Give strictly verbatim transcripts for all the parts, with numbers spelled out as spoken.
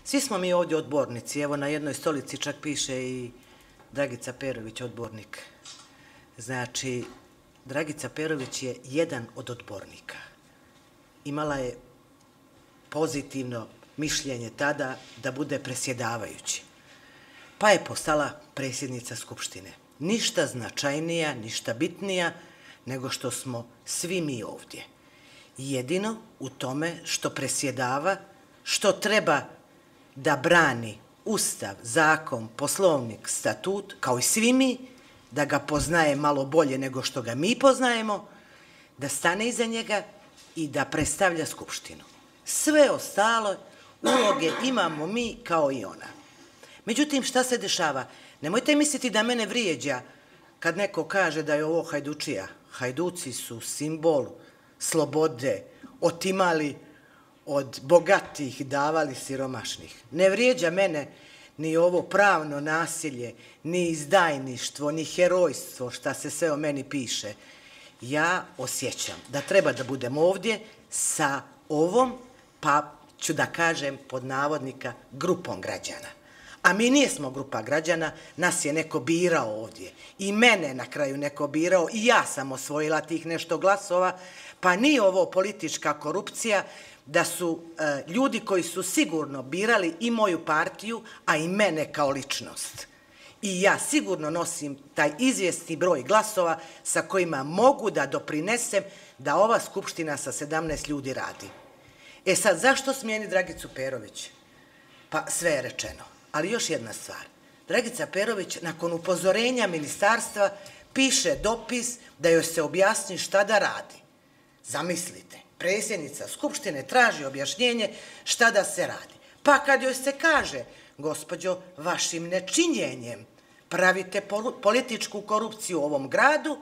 Svi smo mi ovdje odbornici, evo na jednoj stolici čak piše i Dragica Perović, odbornik. Znači, Dragica Perović je jedan od odbornika. Imala je pozitivno mišljenje tada da bude presjedavajući. Pa je postala predsjednica Skupštine. Ništa značajnija, ništa bitnija nego što smo svi mi ovdje. Jedino u tome što presjedava, što treba da brani Ustav, zakon, poslovnik, statut, kao i svi mi, da ga poznaje malo bolje nego što ga mi poznajemo, da stane iza njega i da predstavlja Skupštinu. Sve ostalo uloge imamo mi kao i ona. Međutim, šta se dešava? Nemojte misliti da mene vrijeđa kad neko kaže da je ovo hajdučija. Hajduci su simbol slobode, otimali od bogatih, davali siromašnih. Ne vrijeđa mene ni ovo pravno nasilje, ni izdajništvo, ni herojstvo, šta se sve o meni piše. Ja osjećam da treba da budem ovdje sa ovom, pa ću da kažem pod navodnika, grupom građana. A mi nijesmo grupa građana, nas je neko birao ovdje. I mene na kraju neko birao, i ja sam osvojila tih nešto glasova, pa nije ovo politička korupcija, da su e, ljudi koji su sigurno birali i moju partiju, a i mene kao ličnost. I ja sigurno nosim taj izvjesni broj glasova sa kojima mogu da doprinesem da ova Skupština sa sedamnaest ljudi radi. E sad, zašto smijeni Dragicu Perović? Pa sve je rečeno. Ali još jedna stvar. Dragica Perović nakon upozorenja ministarstva piše dopis da joj se objasni šta da radi. Zamislite, predsjednica Skupštine traži objašnjenje šta da se radi. Pa kad joj se kaže, gospođo, vašim nečinjenjem pravite političku korupciju u ovom gradu,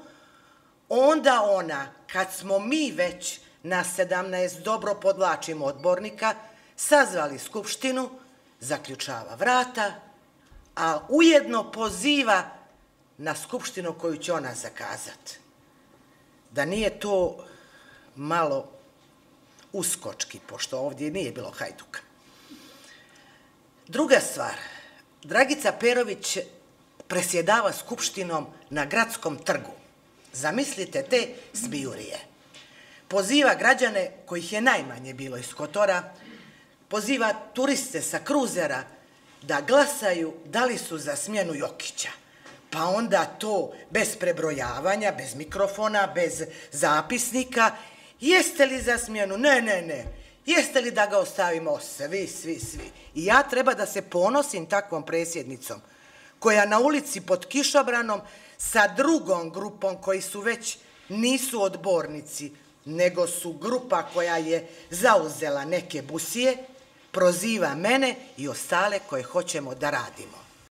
onda ona, kad smo mi već na sedamnaest dobro podvlačimo odbornika, sazvali Skupštinu, zaključava vrata, a ujedno poziva na Skupštinu koju će ona zakazati. Da nije to malo uskočki, pošto ovdje nije bilo hajduka. Druga stvar, Dragica Perović presjedava Skupštinom na Gradskom trgu. Zamislite te smijurije. Poziva građane, kojih je najmanje bilo iz Kotora, poziva turiste sa kruzera da glasaju da li su za smjenu Jokića. Pa onda to bez prebrojavanja, bez mikrofona, bez zapisnika. Jeste li za smjenu? Ne, ne, ne. Jeste li da ga ostavimo? Svi, svi, svi. I ja treba da se ponosim takvom predsjednicom koja na ulici pod kišobranom sa drugom grupom koji su već nisu odbornici, nego su grupa koja je zauzela neke busije, proziva mene i ostale koje hoćemo da radimo.